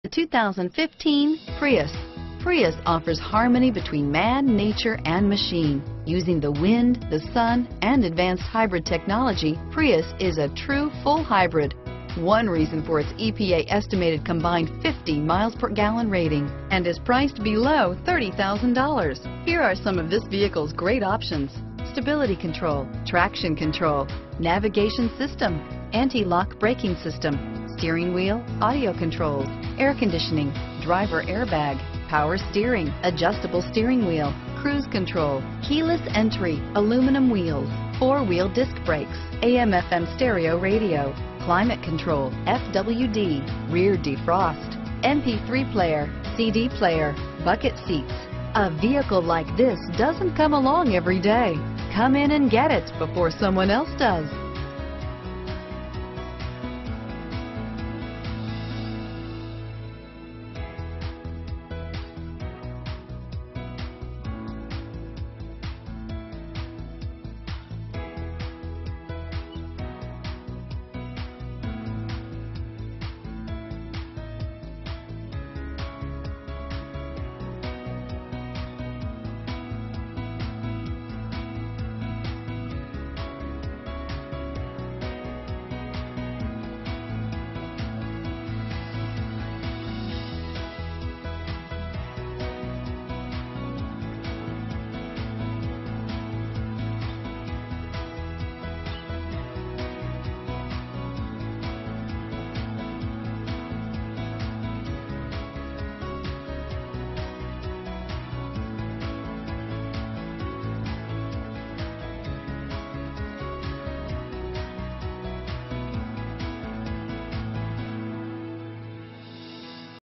The 2015 Prius. Prius offers harmony between man, nature, and machine. Using the wind, the sun, and advanced hybrid technology, Prius is a true full hybrid. One reason for its EPA estimated combined 50 miles per gallon rating, and is priced below $30,000. Here are some of this vehicle's great options: stability control, traction control, navigation system, anti-lock braking system, steering wheel audio controls, air conditioning, driver airbag, power steering, adjustable steering wheel, cruise control, keyless entry, aluminum wheels, four-wheel disc brakes, AM/FM stereo radio, climate control, FWD, rear defrost, MP3 player, CD player, bucket seats. A vehicle like this doesn't come along every day. Come in and get it before someone else does.